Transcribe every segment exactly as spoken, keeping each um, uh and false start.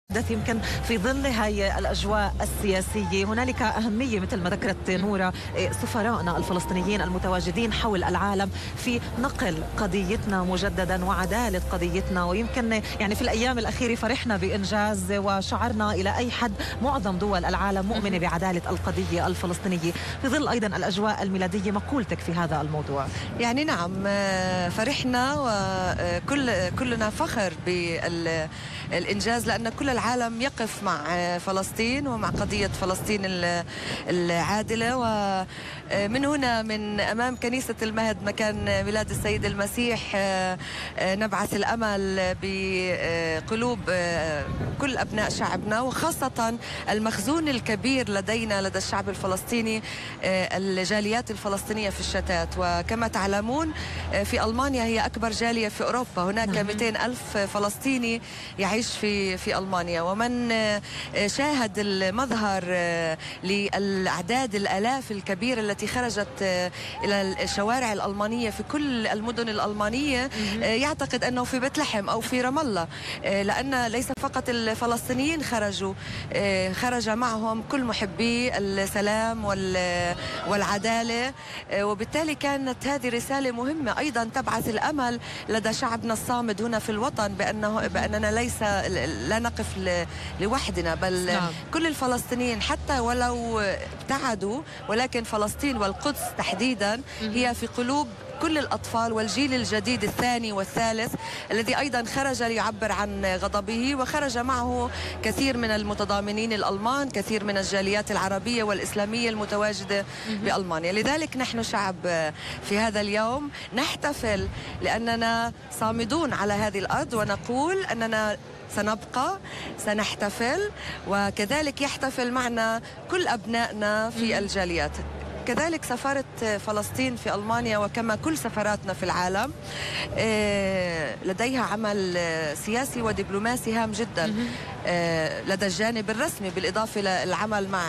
يمكن في ظل هاي الأجواء السياسية هنالك أهمية مثل ما ذكرت نورة سفرائنا الفلسطينيين المتواجدين حول العالم في نقل قضيتنا مجددا وعدالة قضيتنا. ويمكن يعني في الأيام الأخيرة فرحنا بإنجاز وشعرنا إلى أي حد معظم دول العالم مؤمنة بعدالة القضية الفلسطينية في ظل أيضا الأجواء الميلادية. مقولتك في هذا الموضوع؟ يعني نعم، فرحنا وكل كلنا فخر بالإنجاز، لأن كل العالم يقف مع فلسطين ومع قضية فلسطين العادلة. ومن هنا من أمام كنيسة المهد مكان ميلاد السيد المسيح نبعث الأمل بقلوب كل أبناء شعبنا، وخاصة المخزون الكبير لدينا لدى الشعب الفلسطيني الجاليات الفلسطينية في الشتات. وكما تعلمون في ألمانيا هي أكبر جالية في أوروبا، هناك مئتين ألف فلسطيني يعيش في في ألمانيا. ومن شاهد المظهر للأعداد الآلاف الكبيرة التي خرجت إلى الشوارع الألمانية في كل المدن الألمانية يعتقد أنه في بيت لحم أو في رام الله، لأن ليس فقط الفلسطينيين خرجوا، خرج معهم كل محبي السلام والعدالة. وبالتالي كانت هذه رسالة مهمة أيضا تبعث الأمل لدى شعبنا الصامد هنا في الوطن بأنه بأننا ليس لا نقف لوحدنا، بل نعم. كل الفلسطينيين حتى ولو ابتعدوا، ولكن فلسطين والقدس تحديدا هي في قلوب كل الأطفال والجيل الجديد الثاني والثالث الذي أيضا خرج ليعبر عن غضبه، وخرج معه كثير من المتضامنين الألمان، كثير من الجاليات العربية والإسلامية المتواجدة بألمانيا. لذلك نحن شعب في هذا اليوم نحتفل لأننا صامدون على هذه الأرض، ونقول أننا سنبقى، سنحتفل، وكذلك يحتفل معنا كل أبنائنا في الجاليات. كذلك سفارة فلسطين في ألمانيا وكما كل سفاراتنا في العالم لديها عمل سياسي ودبلوماسي هام جدا لدى الجانب الرسمي، بالإضافة للعمل مع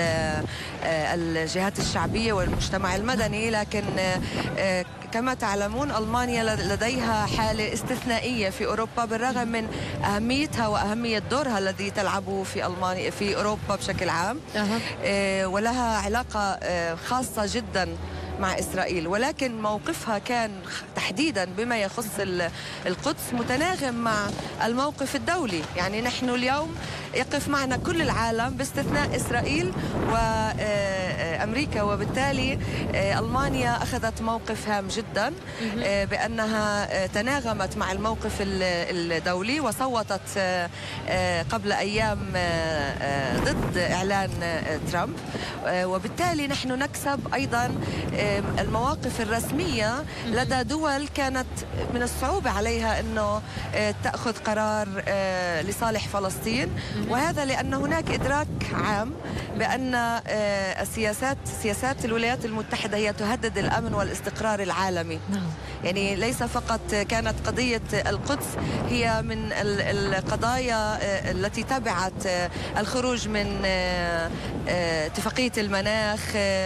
الجهات الشعبية والمجتمع المدني. لكن كما تعلمون ألمانيا لديها حالة استثنائية في أوروبا بالرغم من أهميتها وأهمية دورها الذي تلعبه في ألمانيا في أوروبا بشكل عام، ولها علاقة خاصة جدا مع إسرائيل. ولكن موقفها كان تحديدا بما يخص القدس متناغم مع الموقف الدولي. يعني نحن اليوم يقف معنا كل العالم باستثناء إسرائيل وأمريكا، وبالتالي ألمانيا أخذت موقف هام جدا بأنها تناغمت مع الموقف الدولي وصوتت قبل أيام ضد إعلان ترامب. وبالتالي نحن نكسب أيضا المواقف الرسمية لدى دول كانت من الصعوبة عليها أنه تأخذ قرار لصالح فلسطين، وهذا لأن هناك إدراك عام بأن السياسات سياسات الولايات المتحدة هي تهدد الأمن والاستقرار العالمي. يعني ليس فقط كانت قضية القدس هي من القضايا التي تبعت الخروج من اتفاقية المناخ،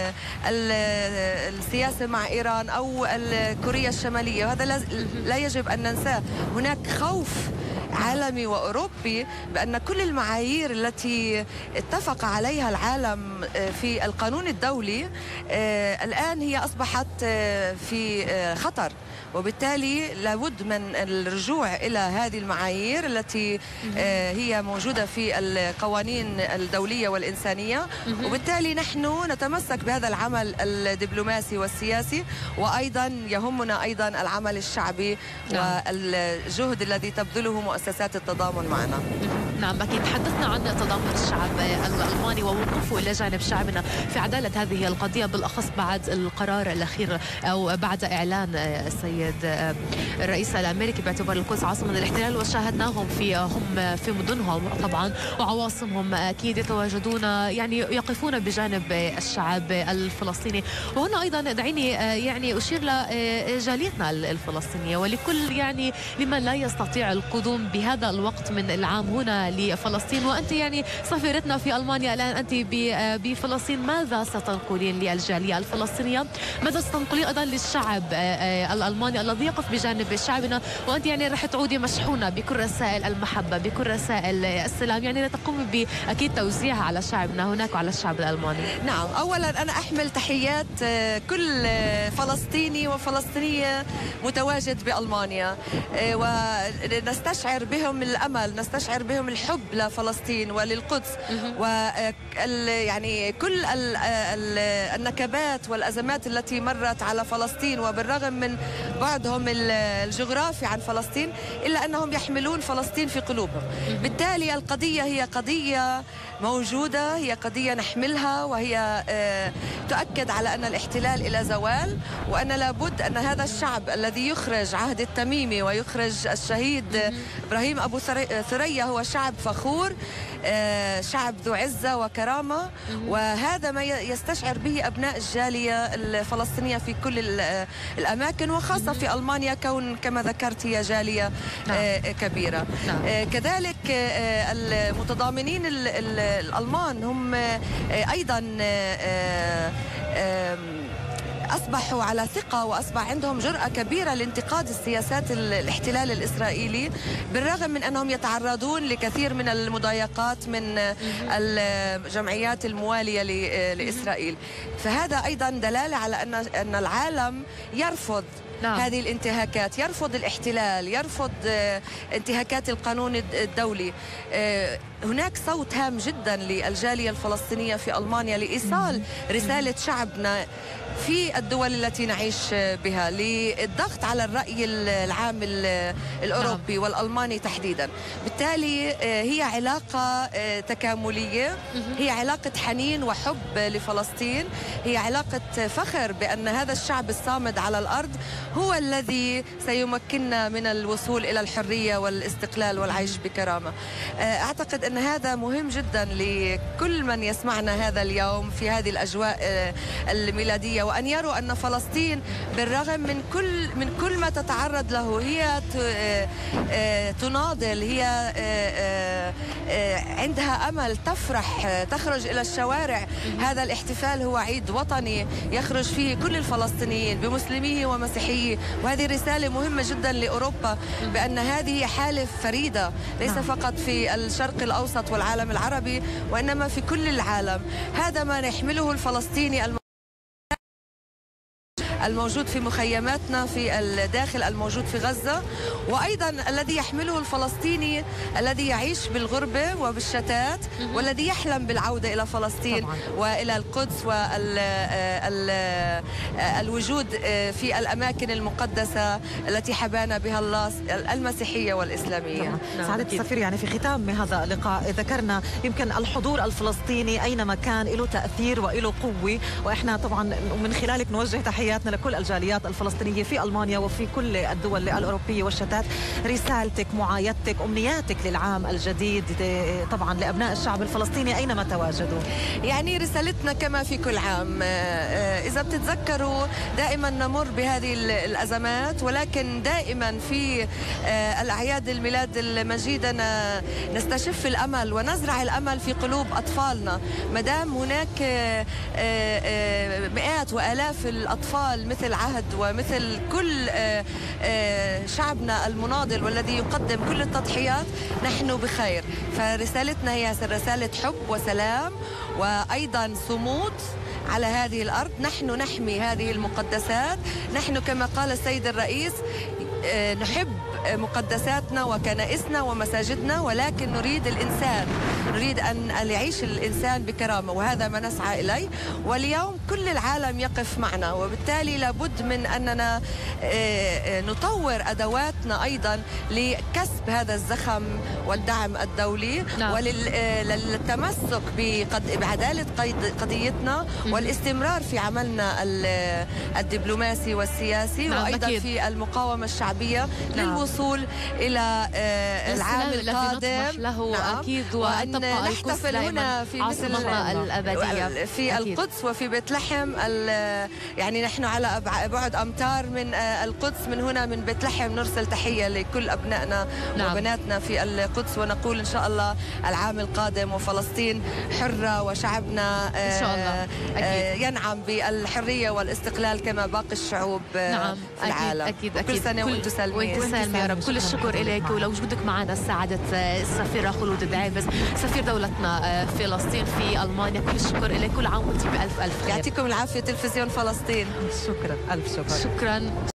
السياسة مع إيران أو كوريا الشمالية، وهذا لا يجب أن ننساه. هناك خوف عالمي وأوروبي بأن كل المعايير التي اتفق عليها العالم في القانون الدولي الآن هي أصبحت في خطر، وبالتالي لابد من الرجوع إلى هذه المعايير التي هي موجودة في القوانين الدولية والإنسانية. وبالتالي نحن نتمسك بهذا العمل الدبلوماسي والسياسي، وأيضا يهمنا أيضا العمل الشعبي والجهد الذي تبذله مؤسسات التضامن معنا. نعم أكيد. تحدثنا عن تضامن الشعب الألماني ووقوفه إلى جانب شعبنا في عدالة هذه القضية، بالأخص بعد القرار الأخير أو بعد إعلان السيد الرئيس الأمريكي باعتبار القدس عاصمة الاحتلال، وشاهدناهم في هم في مدنهم طبعا وعواصمهم أكيد يتواجدون يعني يقفون بجانب الشعب الفلسطيني. وهنا أيضا دعيني يعني أشير لجاليتنا الفلسطينية ولكل يعني لمن لا يستطيع القدوم بهذا الوقت من العام هنا لفلسطين، وأنت يعني سفيرتنا في ألمانيا الآن، أنت بفلسطين، ماذا ستنقلين للجالية الفلسطينية؟ ماذا ستنقلين أيضا للشعب الألماني الذي يقف بجانب شعبنا؟ وأنت يعني رح تعودي مشحونة بكل رسائل المحبة، بكل رسائل السلام، يعني تقومي بأكيد توزيعها على شعبنا هناك وعلى الشعب الألماني. نعم، أولا أنا أحمل تحيات كل فلسطيني وفلسطينية متواجد بألمانيا، ونستشعر بهم الأمل، نستشعر بهم الحب لفلسطين وللقدس، و يعني كل النكبات والأزمات التي مرت على فلسطين، وبالرغم من بعدهم الجغرافي عن فلسطين إلا أنهم يحملون فلسطين في قلوبهم. بالتالي القضية هي قضية موجودة، هي قضية نحملها، وهي تؤكد على أن الاحتلال إلى زوال، وأن لابد أن هذا الشعب الذي يخرج عهد التميمي ويخرج الشهيد إبراهيم أبو ثريا هو شعب فخور، شعب ذو عزة وكرامة، وهذا ما يستشعر به أبناء الجالية الفلسطينية في كل الأماكن، وخاصة في ألمانيا كون كما ذكرت هي جالية كبيرة. كذلك المتضامنين الألمان هم أيضا أصبحوا على ثقة، وأصبح عندهم جرأة كبيرة لانتقاد السياسات الاحتلال الإسرائيلي، بالرغم من أنهم يتعرضون لكثير من المضايقات من الجمعيات الموالية لإسرائيل. فهذا أيضا دلالة على أن أن العالم يرفض نعم. هذه الانتهاكات، يرفض الاحتلال، يرفض انتهاكات القانون الدولي. هناك صوت هام جدا للجالية الفلسطينية في ألمانيا لإيصال رسالة شعبنا في الدول التي نعيش بها للضغط على الرأي العام الأوروبي والألماني تحديدا. بالتالي هي علاقة تكاملية، هي علاقة حنين وحب لفلسطين، هي علاقة فخر بأن هذا الشعب الصامد على الأرض هو الذي سيمكننا من الوصول إلى الحرية والاستقلال والعيش بكرامة. أعتقد أن هذا مهم جدا لكل من يسمعنا هذا اليوم في هذه الأجواء الميلادية، وأن يروا أن فلسطين بالرغم من كل من كل ما تتعرض له هي تناضل، هي عندها أمل، تفرح، تخرج إلى الشوارع. هذا الاحتفال هو عيد وطني يخرج فيه كل الفلسطينيين بمسلميه ومسيحيه، وهذه رسالة مهمة جدا لأوروبا بأن هذه حالة فريدة ليس فقط في الشرق الأوسط والعالم العربي، وإنما في كل العالم. هذا ما يحمله الفلسطيني الموجود في مخيماتنا في الداخل، الموجود في غزة، وأيضا الذي يحمله الفلسطيني الذي يعيش بالغربة وبالشتات، والذي يحلم بالعودة إلى فلسطين طبعا. وإلى القدس والوجود في الأماكن المقدسة التي حبانا بها الله، المسيحية والإسلامية. سعادة السفير، يعني في ختام هذا اللقاء ذكرنا يمكن الحضور الفلسطيني أينما كان له تأثير وله قوة، وإحنا طبعا من خلالك نوجه تحياتنا لكل الجاليات الفلسطينية في ألمانيا وفي كل الدول الأوروبية والشتات. رسالتك، معايدتك، أمنياتك للعام الجديد طبعا لأبناء الشعب الفلسطيني أينما تواجدوا. يعني رسالتنا كما في كل عام، إذا بتتذكروا دائما نمر بهذه الأزمات، ولكن دائما في الأعياد الميلاد المجيدة نستشف الأمل ونزرع الأمل في قلوب أطفالنا. مدام هناك مئات وآلاف الأطفال مثل عهد ومثل كل شعبنا المناضل والذي يقدم كل التضحيات، نحن بخير. فرسالتنا هي رسالة حب وسلام، وأيضا صمود على هذه الأرض. نحن نحمي هذه المقدسات، نحن كما قال السيد الرئيس نحب مقدساتنا وكنائسنا ومساجدنا، ولكن نريد الإنسان، نريد أن يعيش الإنسان بكرامة، وهذا ما نسعى إليه. واليوم كل العالم يقف معنا، وبالتالي لابد من أننا نطور أدواتنا أيضا لكسب هذا الزخم والدعم الدولي، نعم. وللتمسك بعدالة قضيتنا والاستمرار في عملنا الدبلوماسي والسياسي، نعم. وأيضا أكيد. في المقاومة الشعبية، نعم. للوصول الوصول إلى العام القادم له نعم. أكيد، وأن نحتفل هنا في مثل الأبدية في أكيد. القدس وفي بيت لحم. يعني نحن على بعد أمتار من القدس، من هنا من بيت لحم نرسل تحية لكل أبنائنا نعم. وبناتنا في القدس، ونقول إن شاء الله العام القادم وفلسطين حرة وشعبنا إن شاء الله أكيد. ينعم بالحرية والاستقلال كما باقي الشعوب نعم. في العالم. أكيد أكيد كل سنة وأنتم سالمين. وأنت سالم يا رب. كل الشكر إليك ولوجودك معنا سعادة السفيرة خلود دعيبس سفير دولتنا فلسطين في ألمانيا. كل الشكر إليك، كل عام وأنت بألف ألف خير. يعطيكم العافية تلفزيون فلسطين. شكرا، ألف شكر. شكرا.